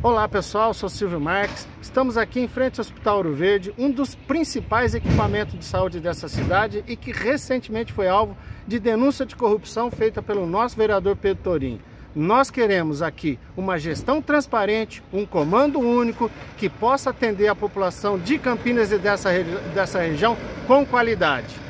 Olá pessoal, sou Silvio Marques, estamos aqui em frente ao Hospital Ouro Verde, um dos principais equipamentos de saúde dessa cidade e que recentemente foi alvo de denúncia de corrupção feita pelo nosso vereador Pedro Torim. Nós queremos aqui uma gestão transparente, um comando único que possa atender a população de Campinas e dessa região com qualidade.